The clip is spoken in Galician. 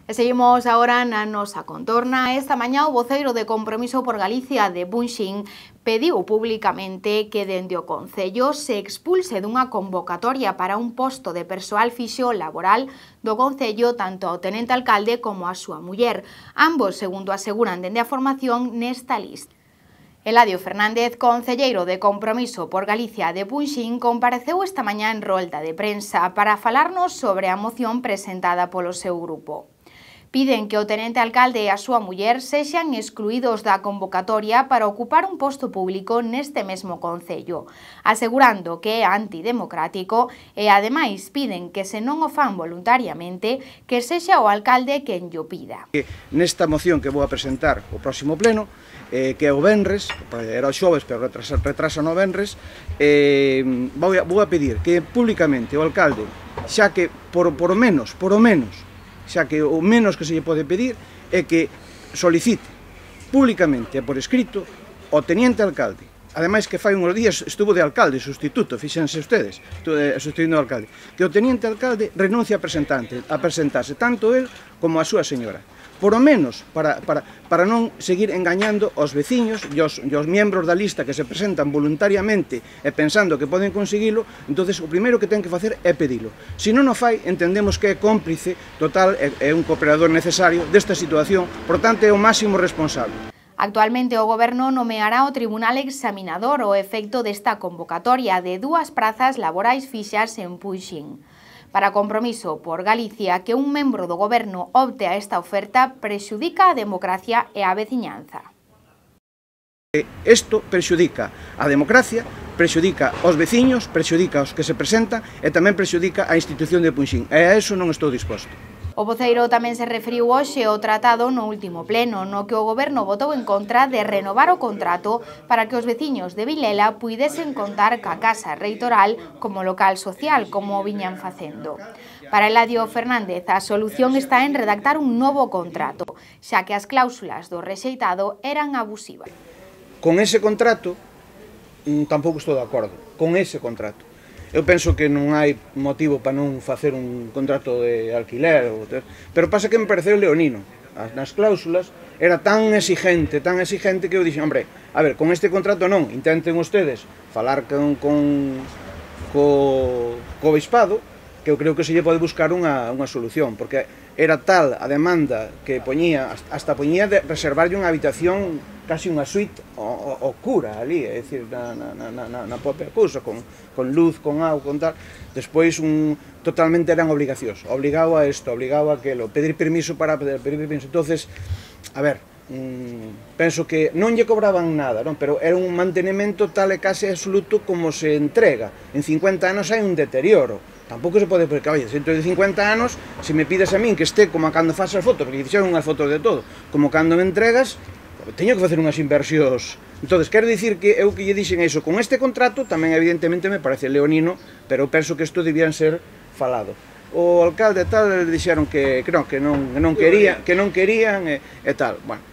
E seguimos agora na nosa contorna. Esta mañá o voceiro de Compromiso por Galicia de Bunxín pediu públicamente que dende o Concello se expulse dunha convocatoria para un posto de persoal fixo laboral do Concello tanto ao tenente alcalde como a súa muller, ambos, segundo aseguran dende a formación, nesta lista. Eladio Fernández, concelleiro de Compromiso por Galicia de Bunxín, compareceu esta mañá en rolda de prensa para falarnos sobre a moción presentada polo seu grupo. Piden que o tenente alcalde e a súa muller sexan excluídos da convocatoria para ocupar un posto público neste mesmo concello, asegurando que é antidemocrático e, ademais, piden que se non o fan voluntariamente, que sexa o alcalde quen llo pida. Nesta moción que vou a presentar o próximo pleno, que é o venres, era o xoves, pero retrasa no venres, vou a pedir que públicamente o alcalde, xa que por o menos, xa que o menos que se lle pode pedir é que solicite públicamente e por escrito ao teniente alcalde. Ademais que fai uns días estuvo de alcalde, sustituto, fíxense ustedes, sustituindo ao alcalde, que o teniente alcalde renuncia a presentarse tanto el como a súa señora. Por o menos, para non seguir engañando aos veciños e aos membros da lista que se presentan voluntariamente e pensando que poden conseguilo, entonces o primeiro que ten que facer é pedilo. Se non o fai, entendemos que é cómplice total e un cooperador necesario desta situación, por tanto é o máximo responsable. Actualmente o Goberno nomeará o Tribunal Examinador ao efecto desta convocatoria de 2 prazas laborais fixas en Bunxín. Para Compromiso por Galicia, que un membro do Goberno opte a esta oferta prexudica a democracia e a veciñanza. Isto prexudica a democracia, prexudica aos veciños, prexudica aos que se presentan e tamén prexudica a institución de Bunxín. E a eso non estou disposto. O voceiro tamén se referiu hoxe ao tratado no último pleno, no que o Goberno votou en contra de renovar o contrato para que os veciños de Vilela puidesen contar ca casa reitoral como local social, como viñan facendo. Para Eladio Fernández, a solución está en redactar un novo contrato, xa que as cláusulas do rexeitado eran abusivas. Con ese contrato, tampouco estou de acordo, con ese contrato. Eu penso que non hai motivo para non facer un contrato de alquiler, pero pasa que me pareceu leonino. Nas cláusulas era tan exigente que eu dixen, hombre, a ver, con este contrato non, intenten ustedes falar co obispado, que eu creo que se lle pode buscar unha solución, porque era tal a demanda que poñía, hasta poñía de reservarlle unha habitación, casi unha suite ao cura ali, é dicir, na propia cousa, con luz, con auga, con tal. Despois totalmente eran obligacións, obligado a isto, obligado a aquelo, pedir permiso para pedir permiso. Entonces, a ver, penso que non lle cobraban nada, non? Pero era un mantenimento tal e case absoluto como se entrega. En 50 anos hai un deterioro. Tampouco se pode, porque, oye, dentro de 50 anos, se me pides a min que este como cando faz as fotos, porque fixeron unhas fotos de todo, como cando me entregas, teño que facer unhas inversións. Entón, quero dicir que eu que lle dixen iso, con este contrato, tamén evidentemente me parece leonino, pero eu penso que isto debían ser falado. O alcalde tal dixeron que non querían e tal. Bueno,